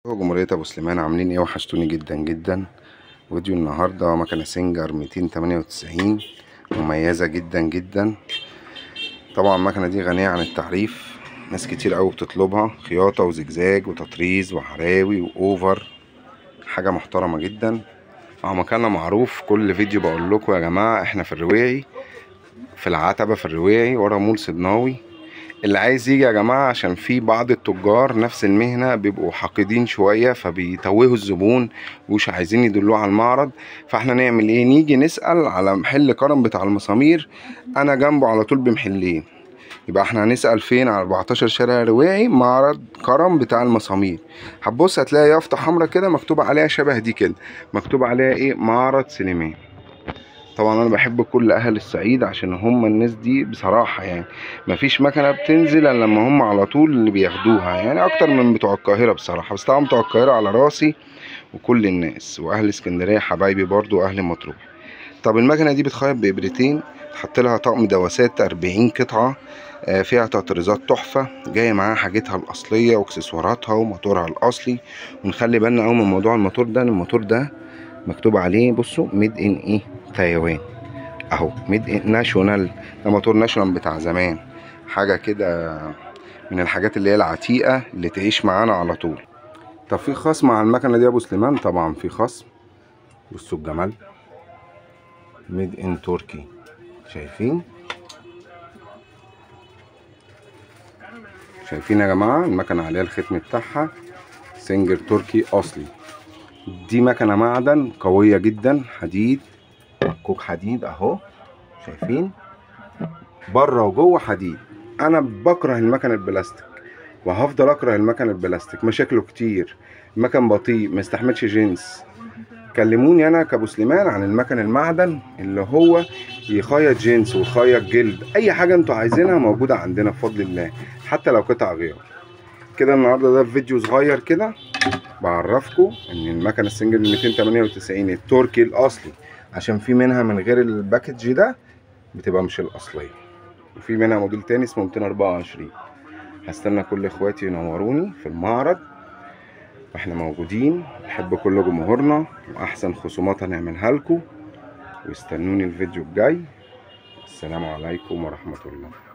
جمهورية ابو سليمان عاملين ايه؟ وحشتوني جدا جدا. فيديو النهارده مكنه سنجر 298 مميزه جدا جدا. طبعا المكنه دي غنيه عن التعريف، ناس كتير قوي بتطلبها، خياطه وزجزاج وتطريز وحراوي واوفر، حاجه محترمه جدا. مكاننا معروف، كل فيديو بقول لكم يا جماعه احنا في الرواعي، في العتبه في الرواعي ورا مول صدناوي. اللي عايز يجي يا جماعة، عشان في بعض التجار نفس المهنة بيبقوا حاقدين شوية، فبيتوهوا الزبون ومش عايزين يدلوه على المعرض. فاحنا نعمل ايه؟ نيجي نسأل على محل كرم بتاع المسامير، انا جنبه على طول بمحلين. يبقى احنا هنسأل فين؟ على 14 شارع رواعي، معرض كرم بتاع المسامير. هتبص هتلاقي يافطة حمرا كده مكتوب عليها شبه دي كده، مكتوب عليها ايه؟ معرض سليمان. طبعا انا بحب كل اهل الصعيد عشان هم الناس دي بصراحة، يعني مفيش مكنة بتنزل الا لما هم على طول اللي بياخدوها، يعني اكتر من بتوع القاهرة بصراحة. بس طبعا بتوع القاهرة على راسي وكل الناس، واهل اسكندرية حبايبي برضو، واهل مطروح. طب المكنة دي بتخيط بإبرتين، تحط لها طقم دواسات 40 قطعة، فيها تطريزات تحفة، جاية معاها حاجتها الأصلية واكسسواراتها وموتورها الأصلي. ونخلي بالنا أوي من موضوع الموتور ده، الموتور ده مكتوب عليه بصوا ميد ان ايه؟ تايوان اهو، ميد ان ناشونال. ده موتور ناشونال بتاع زمان، حاجه كده من الحاجات اللي هي العتيقه اللي تعيش معانا على طول. طب في خصم على المكنه دي يا ابو سليمان؟ طبعا في خصم. بصوا الجمال، ميد ان تركي، شايفين؟ شايفين يا جماعه المكنه عليها الختم بتاعها سنجر تركي اصلي. دي مكنه معدن قويه جدا، حديد، كوك حديد اهو، شايفين؟ بره وجوه حديد. انا بكره المكن البلاستيك وهفضل اكره المكن البلاستيك، مشاكله كتير، المكن بطيء، ما يستحملش جنس. كلموني انا كابو سليمان عن المكن المعدن اللي هو يخيط جنس ويخيط جلد، اي حاجه انتوا عايزينها موجوده عندنا بفضل الله، حتى لو قطع غيار. كده النهارده ده فيديو صغير كده بعرفكم ان المكنه السنجل 298 التركي الاصلي، عشان في منها من غير الباكج ده بتبقى مش الاصليه، وفي منها موديل تاني اسمه 224. هستنى كل اخواتي ينوروني في المعرض، واحنا موجودين. بحب كل جمهورنا، واحسن خصومات هنعملها لكم. واستنوني الفيديو الجاي. السلام عليكم ورحمة الله.